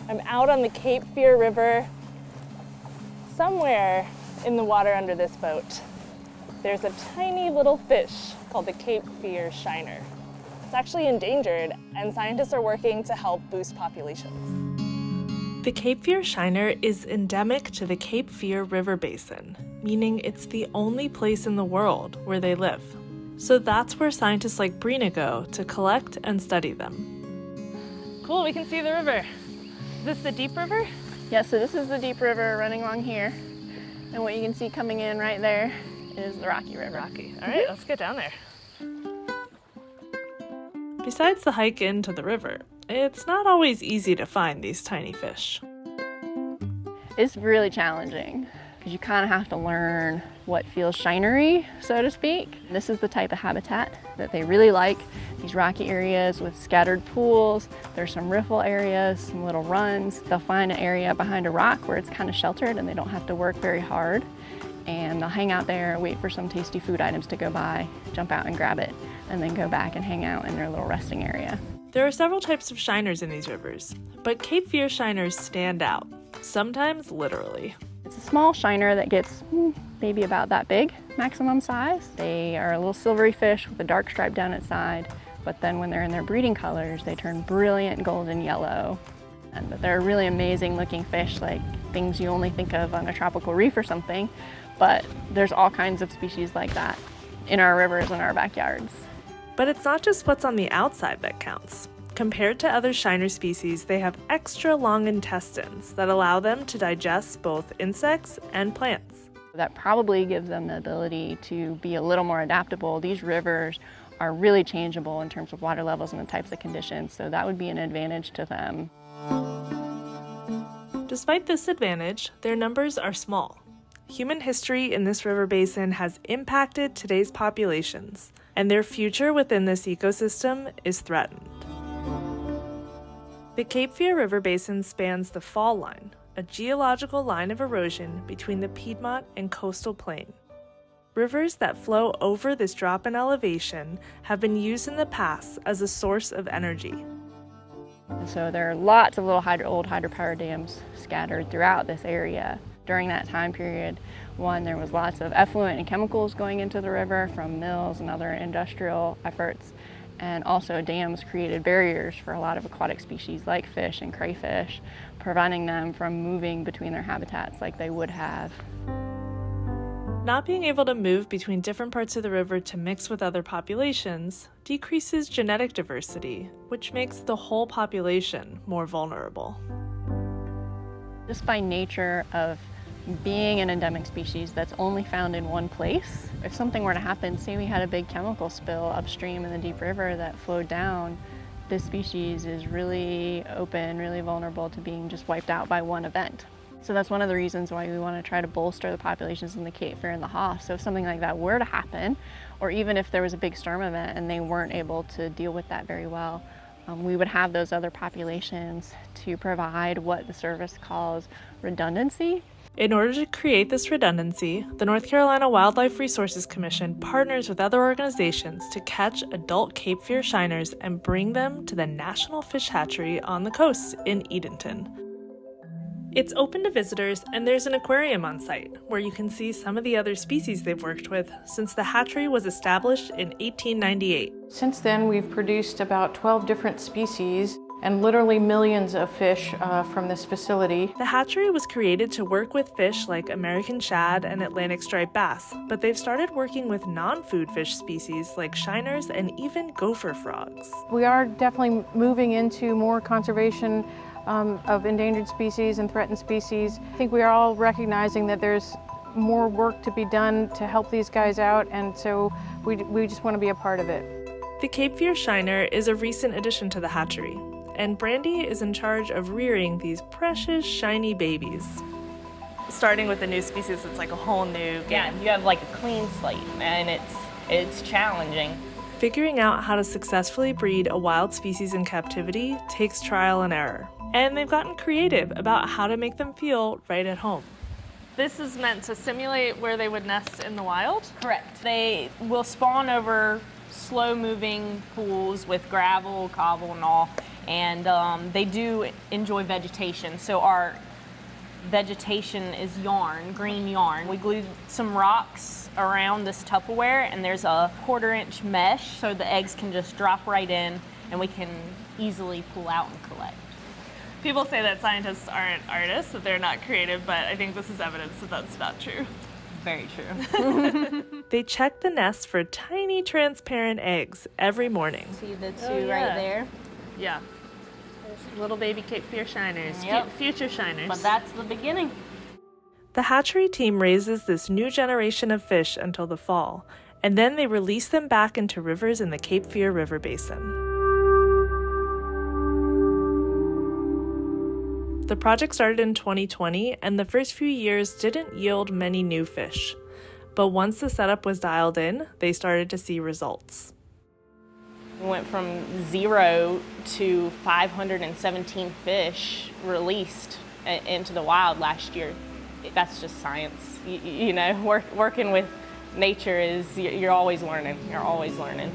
I'm out on the Cape Fear River, somewhere in the water under this boat. There's a tiny little fish called the Cape Fear shiner. It's actually endangered, and scientists are working to help boost populations. The Cape Fear shiner is endemic to the Cape Fear River Basin, meaning it's the only place in the world where they live. So that's where scientists like Brena go to collect and study them. Cool, we can see the river. Is this the deep river? Yeah, so this is the deep river running along here. And what you can see coming in right there is the Rocky River. Rocky. All right, let's get down there. Besides the hike into the river, it's not always easy to find these tiny fish. It's really challenging because you kind of have to learn what feels shinery, so to speak. This is the type of habitat that they really like, these rocky areas with scattered pools. There's some riffle areas, some little runs. They'll find an area behind a rock where it's kind of sheltered and they don't have to work very hard. And they'll hang out there, wait for some tasty food items to go by, jump out and grab it, and then go back and hang out in their little resting area. There are several types of shiners in these rivers, but Cape Fear shiners stand out, sometimes literally. It's a small shiner that gets maybe about that big, maximum size. They are a little silvery fish with a dark stripe down its side, but then when they're in their breeding colors, they turn brilliant golden yellow. But they're a really amazing looking fish, like things you only think of on a tropical reef or something, but there's all kinds of species like that in our rivers and our backyards. But it's not just what's on the outside that counts. Compared to other shiner species, they have extra long intestines that allow them to digest both insects and plants. That probably gives them the ability to be a little more adaptable. These rivers are really changeable in terms of water levels and the types of conditions, so that would be an advantage to them. Despite this advantage, their numbers are small. Human history in this river basin has impacted today's populations, and their future within this ecosystem is threatened. The Cape Fear River Basin spans the fall line, a geological line of erosion between the Piedmont and coastal plain. Rivers that flow over this drop in elevation have been used in the past as a source of energy. And so there are lots of little old hydropower dams scattered throughout this area. During that time period, there was lots of effluent and chemicals going into the river from mills and other industrial efforts. And also dams created barriers for a lot of aquatic species like fish and crayfish, preventing them from moving between their habitats like they would have. Not being able to move between different parts of the river to mix with other populations decreases genetic diversity, which makes the whole population more vulnerable. Just by nature of being an endemic species that's only found in one place, if something were to happen, say we had a big chemical spill upstream in the deep river that flowed down, this species is really open, really vulnerable to being just wiped out by one event. So that's one of the reasons why we want to try to bolster the populations in the Cape Fear and the Haw. So if something like that were to happen, or even if there was a big storm event and they weren't able to deal with that very well, we would have those other populations to provide what the service calls redundancy. In order to create this redundancy, the North Carolina Wildlife Resources Commission partners with other organizations to catch adult Cape Fear shiners and bring them to the National Fish Hatchery on the coast in Edenton. It's open to visitors, and there's an aquarium on site where you can see some of the other species they've worked with since the hatchery was established in 1898. Since then, we've produced about 12 different species and literally millions of fish from this facility. The hatchery was created to work with fish like American shad and Atlantic striped bass, but they've started working with non-food fish species like shiners and even gopher frogs. We are definitely moving into more conservation of endangered species and threatened species. I think we are all recognizing that there's more work to be done to help these guys out, and so we just want to be a part of it. The Cape Fear shiner is a recent addition to the hatchery, and Brandi is in charge of rearing these precious shiny babies. Starting with a new species, it's like a whole new game. Yeah, you have like a clean slate, and it's challenging. Figuring out how to successfully breed a wild species in captivity takes trial and error, and they've gotten creative about how to make them feel right at home. This is meant to simulate where they would nest in the wild? Correct. They will spawn over slow-moving pools with gravel, cobble, and all, and they do enjoy vegetation. So our vegetation is yarn, green yarn. We glued some rocks around this Tupperware, and there's a 1/4-inch mesh so the eggs can just drop right in and we can easily pull out and collect. People say that scientists aren't artists, that they're not creative, but I think this is evidence that that's not true. Very true. They check the nest for tiny transparent eggs every morning. See the two right there? Yeah. Little baby Cape Fear shiners, Yep. future shiners. But that's the beginning. The hatchery team raises this new generation of fish until the fall, and then they release them back into rivers in the Cape Fear River Basin. The project started in 2020, and the first few years didn't yield many new fish. But once the setup was dialed in, they started to see results. We went from 0 to 517 fish released into the wild last year. That's just science. You know, working with nature is, you're always learning. You're always learning.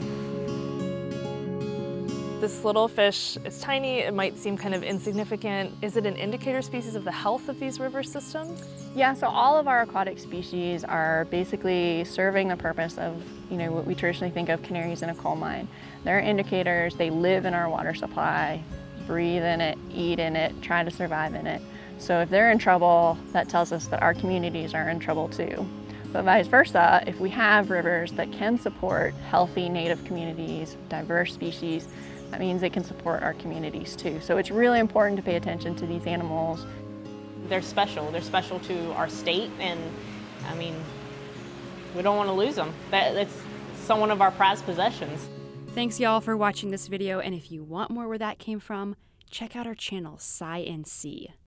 This little fish is tiny, it might seem kind of insignificant. Is it an indicator species of the health of these river systems? Yeah, so all of our aquatic species are basically serving the purpose of, you know, what we traditionally think of canaries in a coal mine. They're indicators, they live in our water supply, breathe in it, eat in it, try to survive in it. So if they're in trouble, that tells us that our communities are in trouble too. But vice versa, if we have rivers that can support healthy native communities, diverse species, that means they can support our communities too. So it's really important to pay attention to these animals. They're special. They're special to our state, and I mean, we don't want to lose them. That's one of our prized possessions. Thanks y'all for watching this video, and if you want more where that came from, check out our channel, Sci NC.